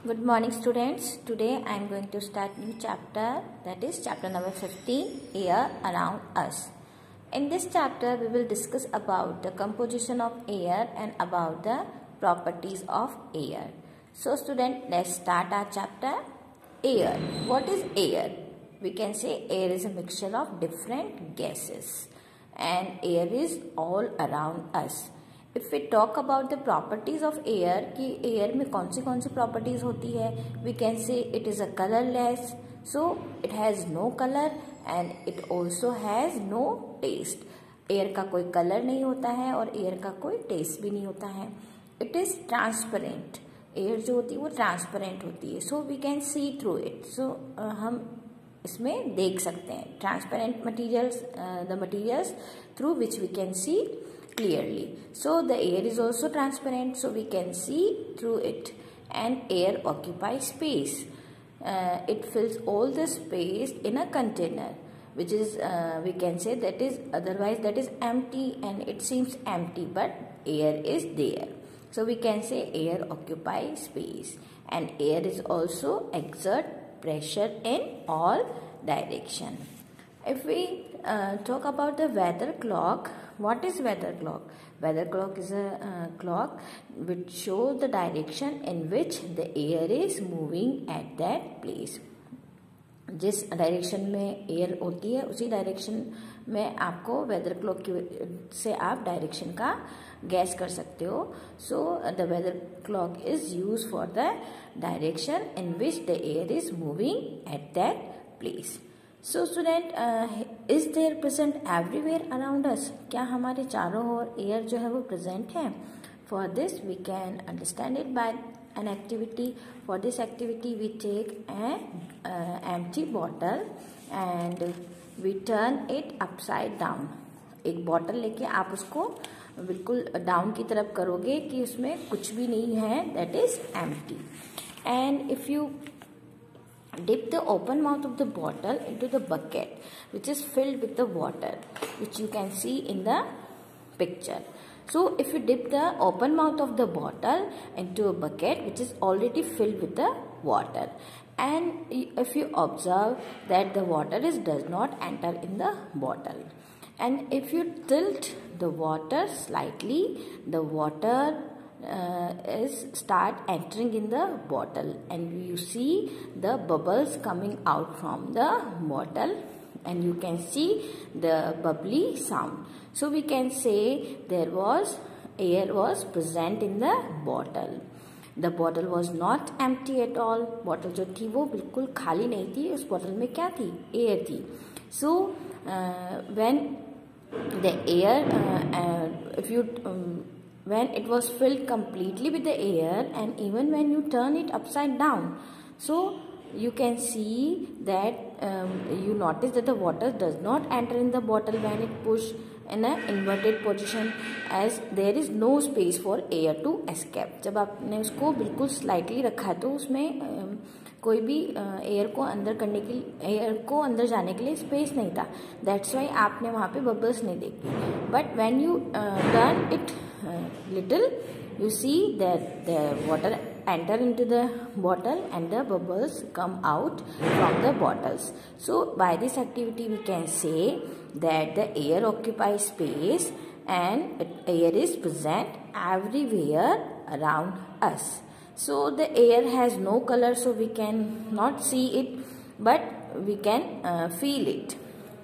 Good morning students. Today I am going to start new chapter, that is chapter number 15, Air Around Us. In this chapter we will discuss about the composition of air and about the properties of air. So student, let's start our chapter. Air. What is air? We can say air is a mixture of different gases and air is all around us. If we talk about the properties of air, कि air में कौन सी properties होती है, we can say it is a colorless, so it has no color and it also has no taste. Air का कोई color नहीं होता है और air का कोई taste भी नहीं होता है. It is transparent. Air जो होती है वो transparent होती है, so we can see through it. So हम इसमें देख सकते हैं. Transparent materials, the materials through which we can see clearly. So the air is also transparent, so we can see through it. And air occupies space. It fills all the space in a container, which is we can say that is otherwise that is empty, and it seems empty, but air is there. So we can say air occupies space, and air is also exert pressure in all direction. If we talk about the weather clock, what is weather clock? Weather clock is a clock which shows the direction in which the air is moving at that place. जिस direction में air होती है उसी direction में आपको weather clock से आप direction का गैस कर सकते हो. So the weather clock is use for the direction in which the air is moving at that place. So student, is there present everywhere around us? क्या हमारे चारों ओर एयर जो है वो प्रेजेंट है? For this we can understand it by an activity. For this activity we take an empty bottle and we turn it upside down. एक bottle लेके आप उसको बिल्कुल डाउन की तरफ करोगे कि उसमें कुछ भी नहीं है, that is empty. And if you dip the open mouth of the bottle into the bucket which is filled with the water, which you can see in the picture. So if you dip the open mouth of the bottle into a bucket which is already filled with the water, and if you observe that the water does not enter in the bottle, and if you tilt the water slightly, the water start entering in the bottle, and you see the bubbles coming out from the bottle, and you can see the bubbly sound. So we can say air was present in the bottle. The bottle was not empty at all. Bottle जो थी वो बिल्कुल खाली नहीं थी. उस bottle में क्या थी? Air थी. So when the air, when it was filled completely with the air, and even when you turn it upside down, so you can see that you notice that the water does not enter in the bottle when it pushed in an inverted position, as there is no space for air to escape. जब आपने उसको बिल्कुल slightly रखा है तो उसमें कोई भी एयर को अंदर जाने के लिए स्पेस नहीं था. दैट्स वाई आपने वहाँ पे बबल्स नहीं देखी. But when you turn it little, you see that the water enter into the bottle and the bubbles come out from the bottles. So by this activity we can say that the air occupies space and air is present everywhere around us. So the air has no color, so we can not see it, but we can feel it.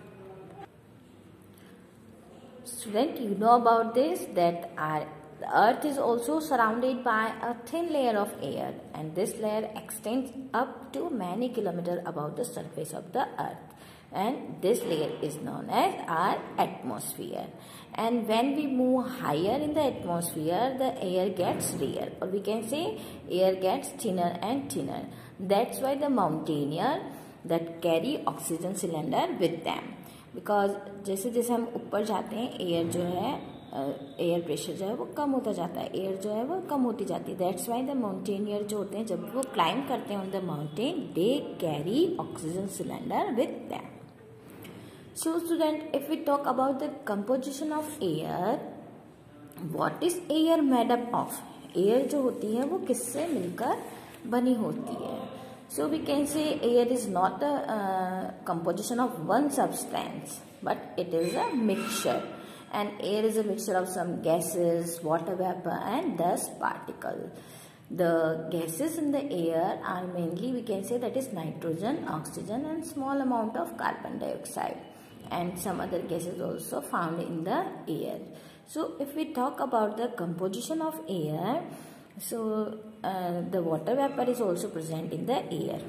Student, you know about this, that the earth is also surrounded by a thin layer of air, and this layer extends up to many kilometers above the surface of the earth, and this layer is known as our atmosphere. And when we move higher in the atmosphere, the air gets rare, or we can say air gets thinner and thinner. That's why the mountaineer that carry oxygen cylinder with them, because जैसे जैसे हम ऊपर जाते हैं air जो है air pressure जो है वो कम होता जाता है, एयर जो है वो कम होती जाती है. दैट्स वाई द माउंटेनियर जो होते हैं जब वो क्लाइंब करते हैं on the mountain, they carry oxygen cylinder with them. So student, if we talk about the composition of air, what is air made up of? Air जो होती है वो किससे मिलकर बनी होती है. So we can say air is not a composition of one substance, but it is a mixture. And air is a mixture of some gases, water vapor and dust particle. The gases in the air are mainly, we can say, that is nitrogen, oxygen and small amount of carbon dioxide, and some other gases also found in the air. So if we talk about the composition of air, so the water vapor is also present in the air.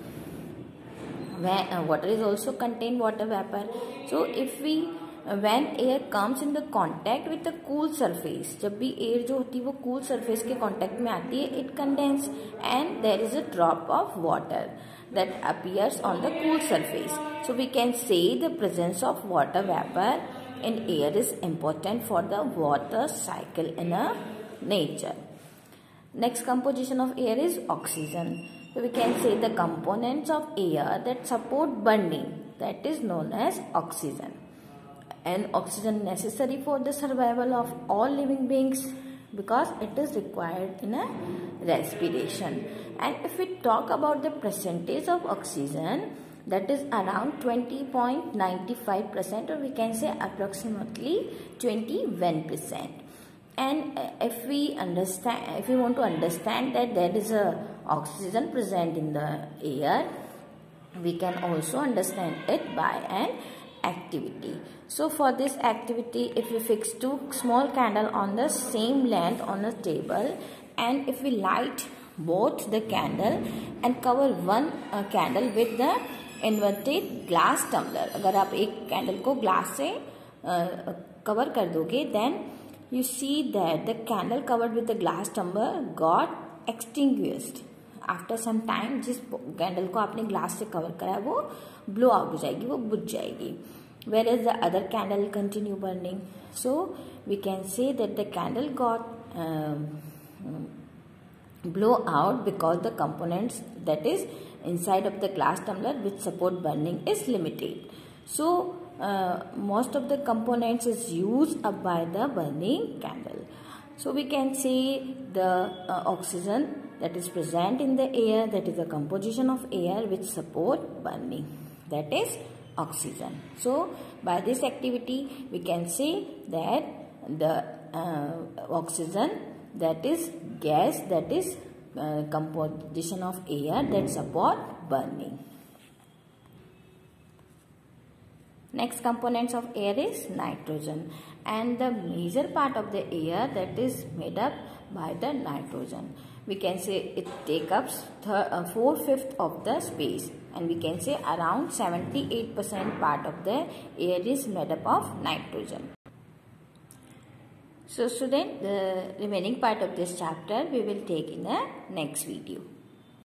Water is also contain water vapor. So if we when air comes in the contact with the cool surface, जब भी air जो होती है वो cool surface के contact में आती है, it condense and there is a drop of water that appears on the cool surface. So we can say the presence of water vapor in air is important for the water cycle in a nature. Next composition of air is oxygen. So we can say the components of air that support burning, that is known as oxygen. And oxygen necessary for the survival of all living beings because it is required in a respiration. And if we talk about the percentage of oxygen, that is around 20.95%, or we can say approximately 21%. And if we want to understand that there is a oxygen present in the air, we can also understand it by an activity. So for this activity, if we fix two small candle on the same length on a table, and if we light both the candle and cover one candle with the inverted glass tumbler, अगर आप एक candle को glass से cover कर दोगे, then you see that the candle covered with the glass tumbler got extinguished. After some time, जिस candle को आपने ग्लास से कवर करा है वो ब्लो आउट हो जाएगी, वो बुझ जाएगी. Whereas the other candle continue burning. So we can say that the candle got blow out because the components that is inside of the glass tumbler which support burning is limited. So most of the components is used up by the burning candle. So we can say the oxygen that is present in the air, that is a composition of air which support burning, that is oxygen. So by this activity we can say that the oxygen, that is gas, that is composition of air that support burning. Next components of air is nitrogen, and the major part of the air that is made up by the nitrogen. We can say it takes up 4/5 of the space, and we can say around 78% part of the air is made up of nitrogen. So student, the remaining part of this chapter we will take in the next video.